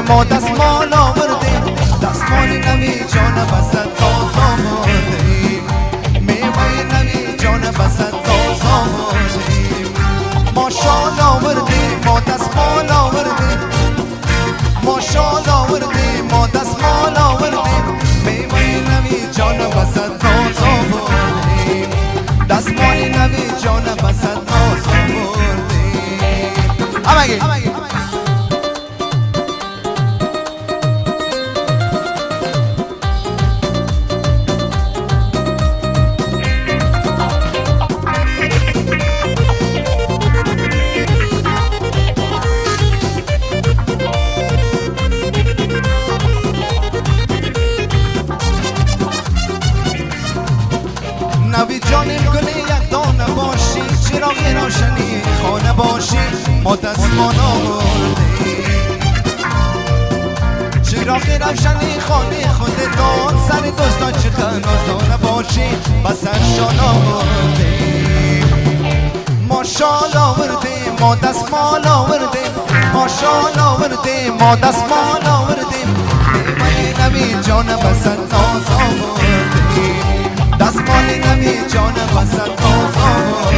ما دستمال آوردیم دستمال نوی جان بسد تاز آوردیم میوه نوی جان بسد تاز آوردیم ما شال آوردیم ما دستمال آوردیم ما شال آوردیم ما دستمال آوردیم میوه نوی جان بسد تاز آوردیم دستمال نوی جان بسد تاز آوردیم همگی نوی جان گل یک دانه باشی چراغ روشنی خانه باشی ما دستمان آوردیم چراغ روشنی خانه خودتان سر دوستان چقدر نازدانه باشی بسرشان آوردیم ما شال آوردیم ما دستمال آوردیم ما شال آوردیم ما دستمال آوردیم میوه نوی جان بسد ناز آوردیم دستمال نمی جان بسد تاز آوردیم